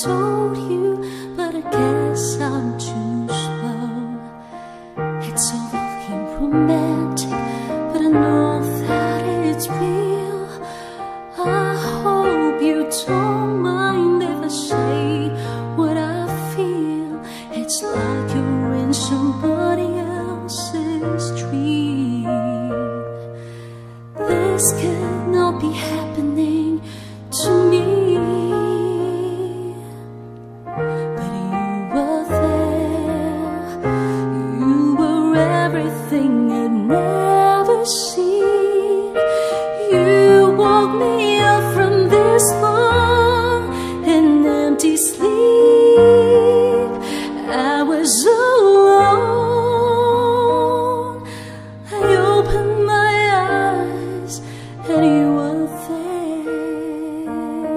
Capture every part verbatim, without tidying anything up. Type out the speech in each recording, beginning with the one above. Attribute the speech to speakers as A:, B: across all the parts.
A: told you, but I guess I'm too slow. It's so lovely and romantic, but I know that it's real. I hope you don't mind if I say what I feel. It's like you're in somebody else's dream. This could not be happening to me, but you were there. You were everything I'd never seen. You woke me up from this long and empty sleep. I was alone. I opened my eyes and you were there.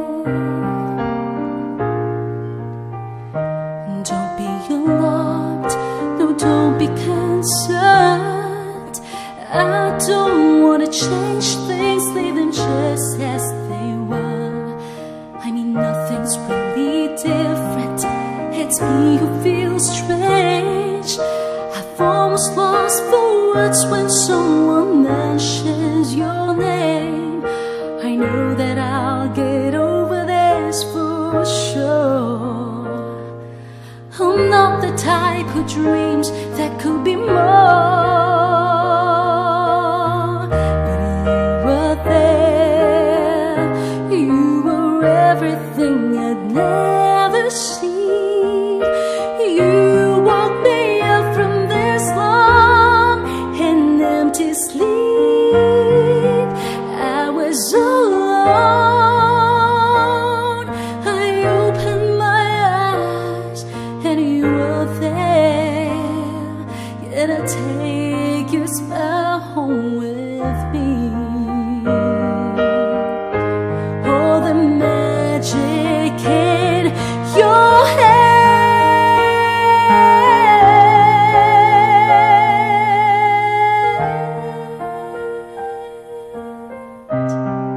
A: Don't be alarmed, no, don't be concerned. I don't want to change things, leave them just as they were. I mean, nothing's really different. It's me who feels strange. I've almost lost the words when someone mentions your name. I know that I'll get over this for sure. I'm not the type who dreams that could be more. But you were there. You were everything I'd never seen. You woke me up from this long and empty sleep. I was alone. I opened my eyes and you were there. Yet I take your spell home with me. Oh, the magic in your hand.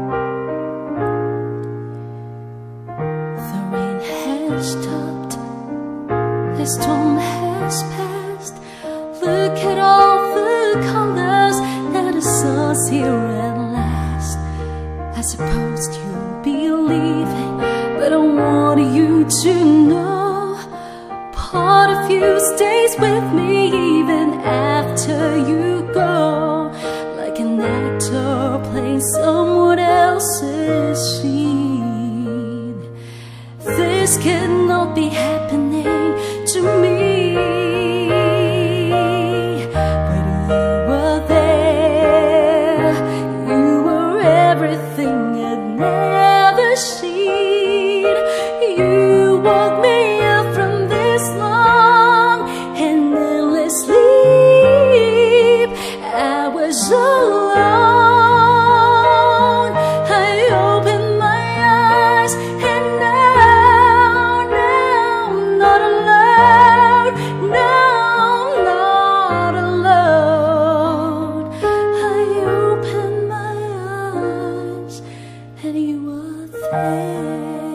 A: The rain has stopped, the storm has passed. Look at all the colors that the sun's here at last. I suppose you'll be leaving, but I want you to know part of you stays with me even after you go. Like an actor playing someone else's scene. This cannot be happening to me. But you were there. You were everything I'd never seen. You woke me up from this long and endless sleep. I was alone. I opened my eyes and now, now, not alone. No, not alone. I opened my eyes and you were there.